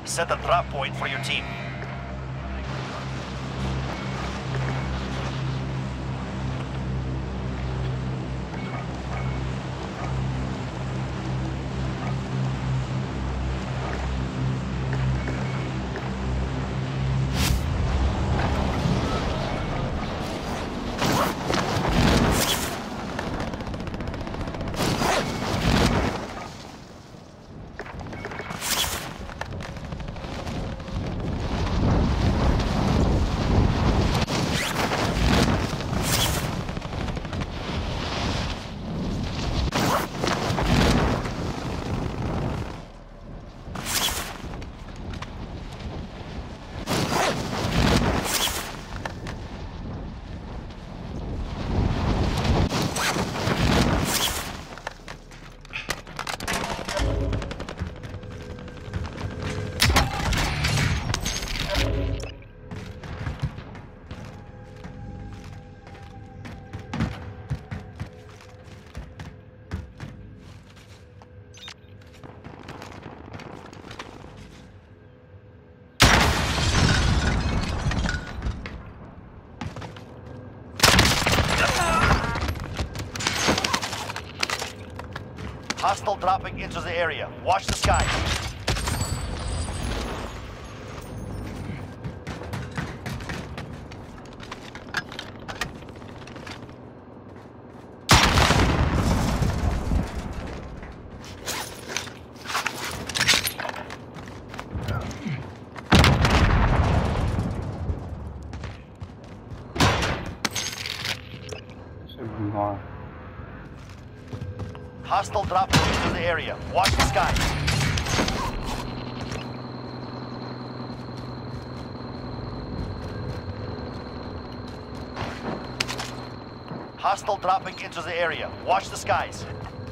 Set a drop point for your team. Hostile dropping into the area. Watch the sky. Hostile dropping into the area. Watch the sky. Hostile dropping into the area. Watch the skies.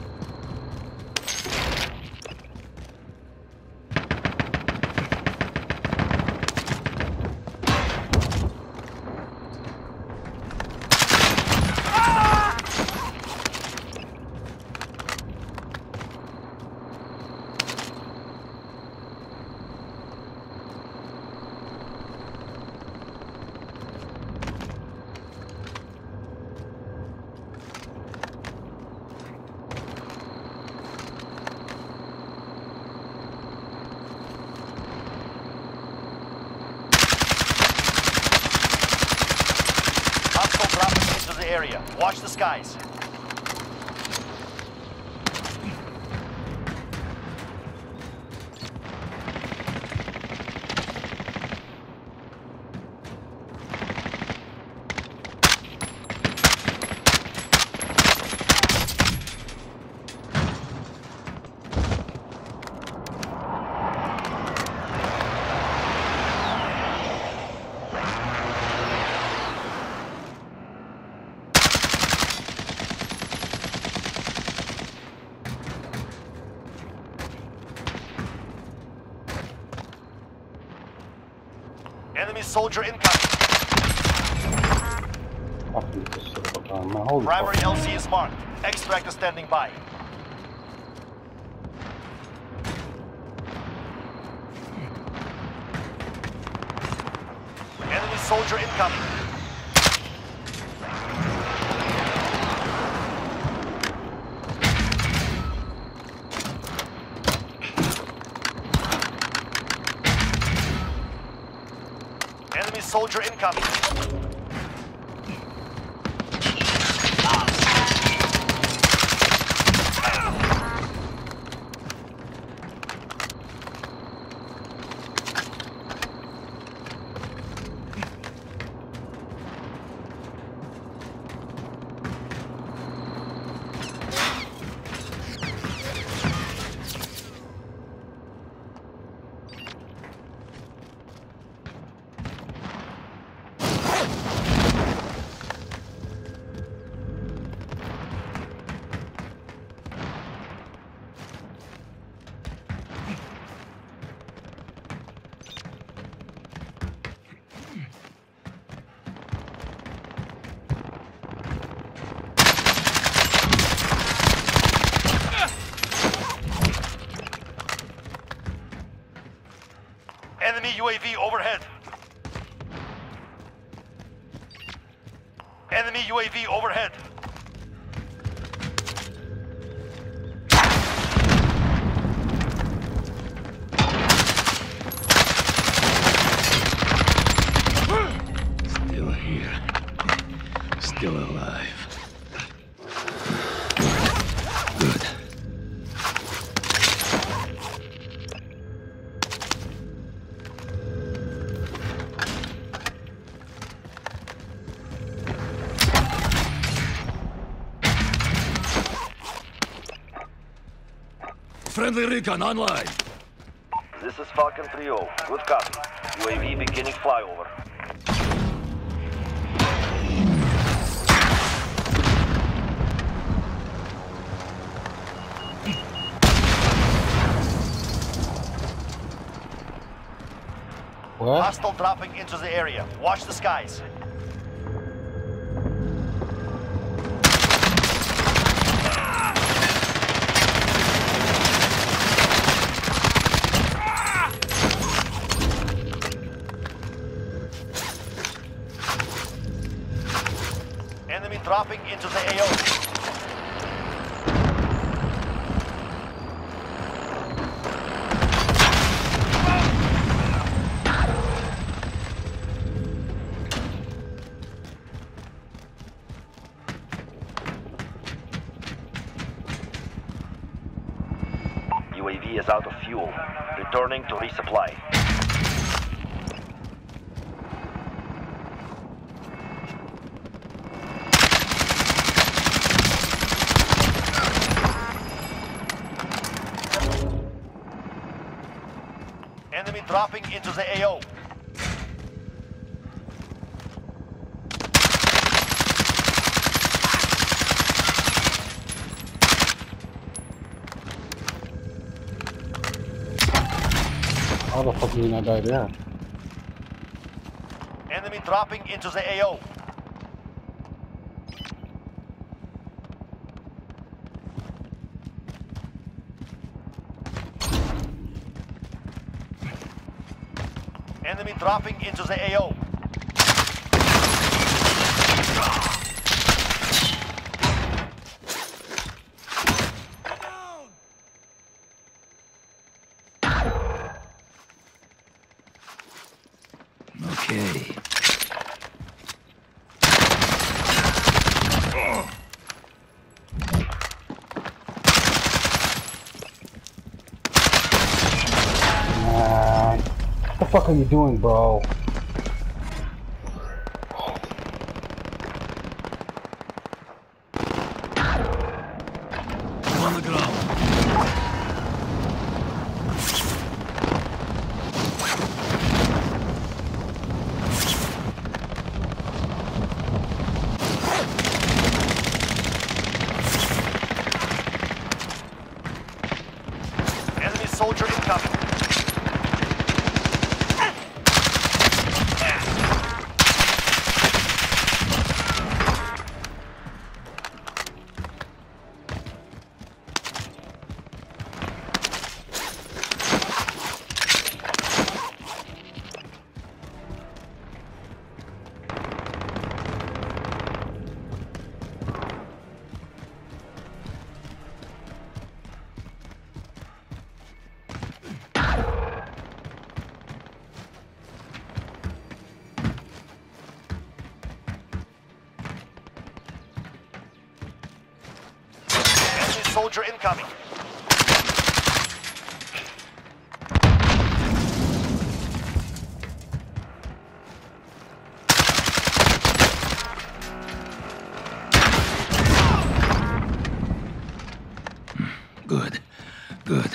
Area. Watch the skies. Enemy soldier incoming. Primary LC is marked. Extractor standing by. Enemy soldier incoming. Enemy soldier incoming. Enemy UAV overhead. Enemy UAV overhead. Still here. Still alive. Good. Friendly recon online. This is Falcon 3-0. Good copy. UAV beginning flyover. What? Hostile dropping into the area. Watch the skies. Enemy dropping into the AO. UAV is out of fuel. Returning to resupply. Enemy dropping into the AO. How the fuck did he not die there? Enemy dropping into the AO. Enemy dropping into the AO. Okay. Man, what the fuck are you doing, bro? On the ground. Enemy soldier incoming. Enemy soldier incoming. Good. Good.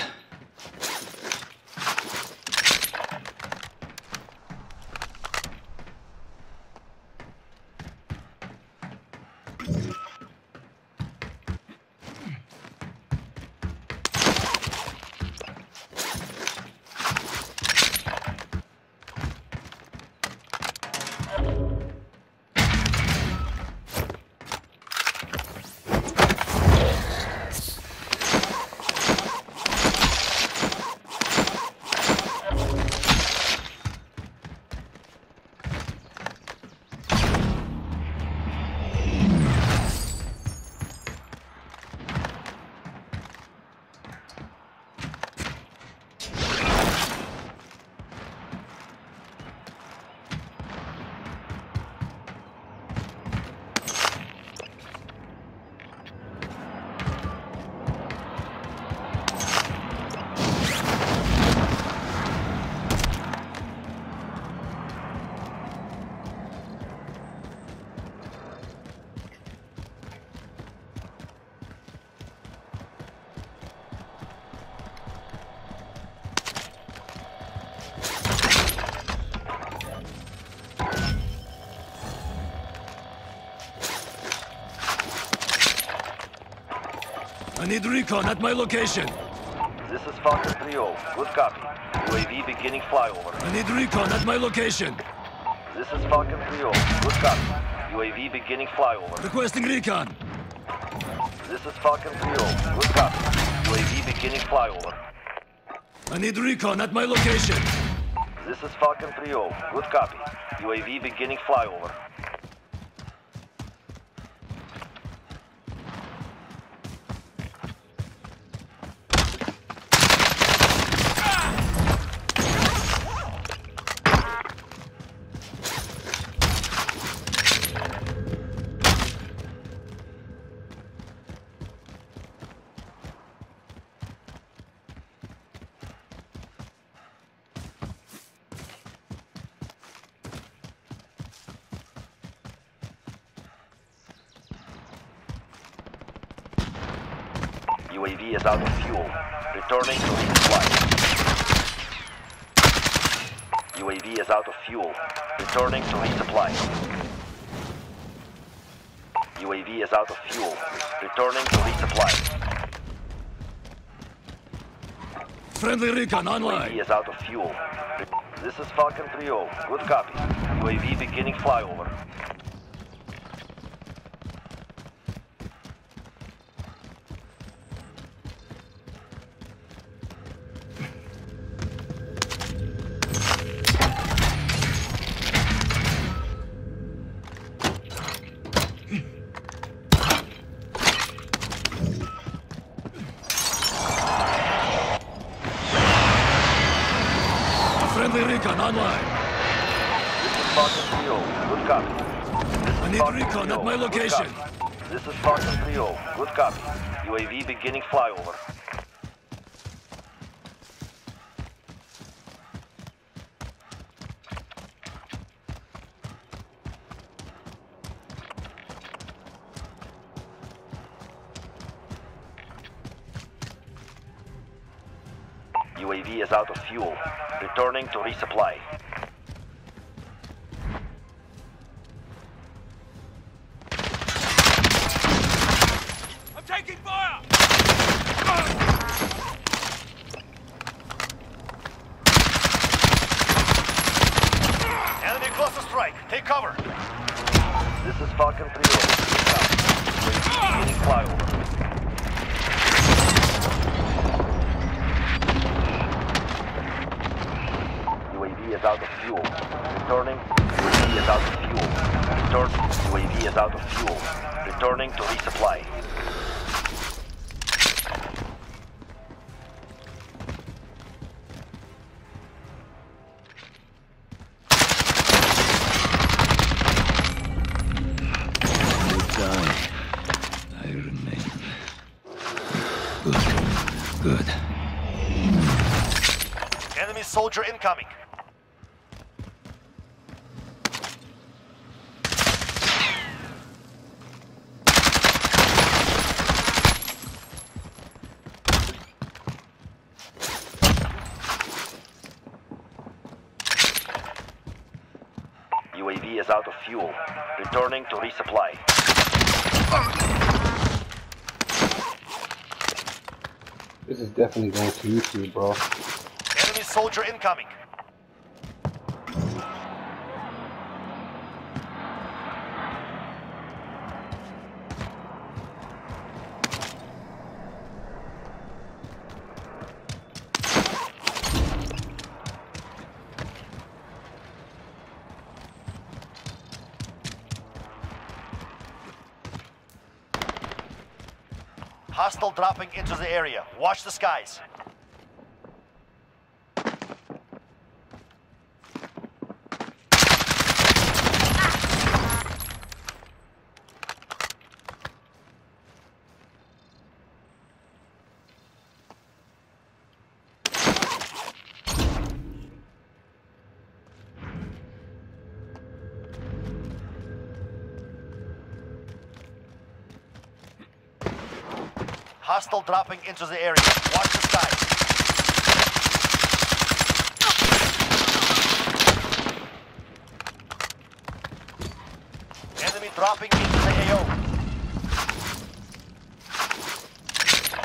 I need recon at my location. This is Falcon 3-0. Good copy. UAV beginning flyover. I need recon at my location. This is Falcon 3-0. Good copy. UAV beginning flyover. Requesting recon. This is Falcon 3-0. Good copy. UAV beginning flyover. I need recon at my location. This is Falcon 3-0. Good copy. UAV beginning flyover. UAV is out of fuel. Returning to resupply. UAV is out of fuel. Returning to resupply. UAV is out of fuel. Returning to resupply. Friendly recon online. UAV is out of fuel. This is Falcon 3-0. Good copy. UAV beginning flyover. Friendly recon online. This is Falcon 3-0. Good copy. I need recon at my location. This is Falcon 3-0. Good copy. UAV beginning flyover. UAV is out of fuel. Returning to resupply. I'm taking fire! Enemy cluster strike. Take cover. This is Falcon 3-0. UAV beginning flyover. UAV is out of fuel. Returning. UAV is out of fuel. Return. UAV is out of fuel. Returning to resupply. I remain. Good. Enemy soldier incoming. UAV is out of fuel. Returning to resupply. This is definitely going to YouTube, bro. Enemy soldier incoming. Hostile dropping into the area. Watch the skies. Hostile dropping into the area. Watch the skies. Enemy dropping into the AO.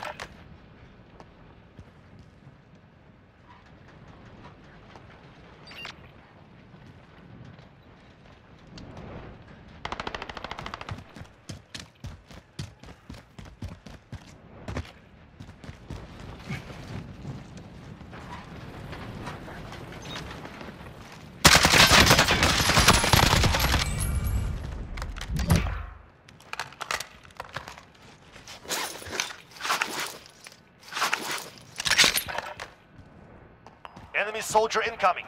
Enemy soldier incoming.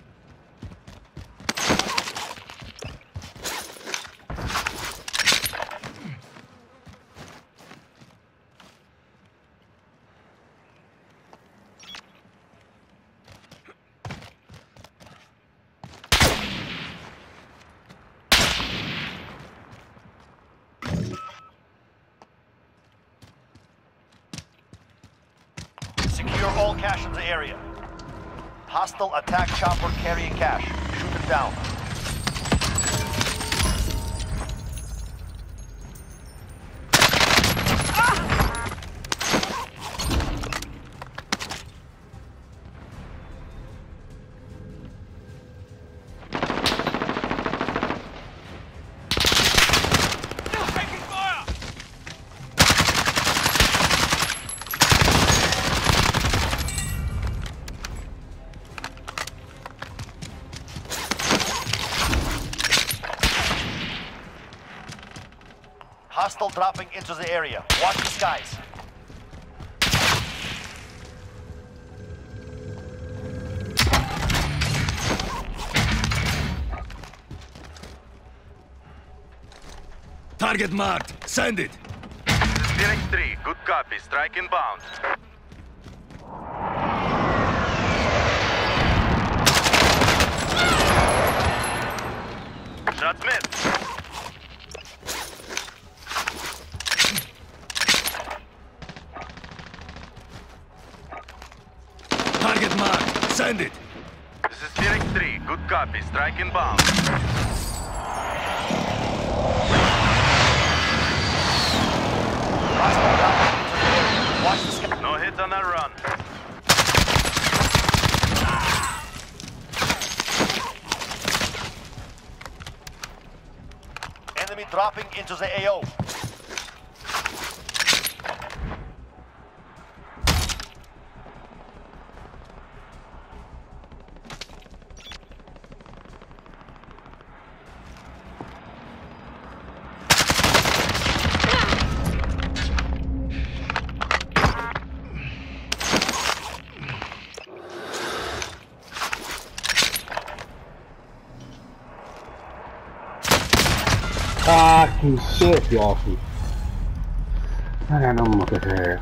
Secure all cash in the area. Hostile attack chopper carrying cash. Shoot it down. Taking fire! Hostile dropping into the area. Watch the skies. Target marked. Send it. Phoenix 3, good copy. Strike inbound. Shots missed. Target marked. Send it. This is Phoenix 3, good copy. Strike inbound. Hostile dropping into the area. Watch the skies. No hit on that run. Enemy dropping into the AO. Fucking shit, Yoshi. I got no more to hair.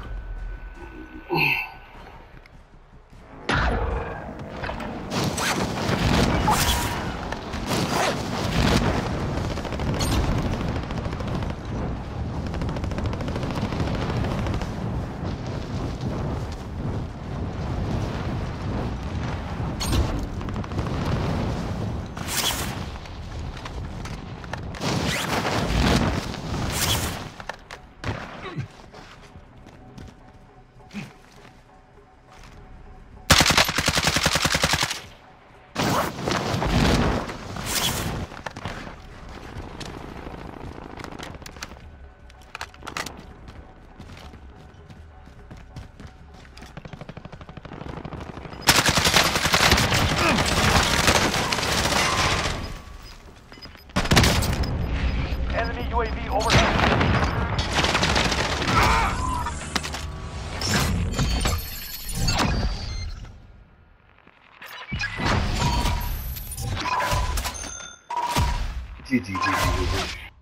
Enemy UAV overhead. GG.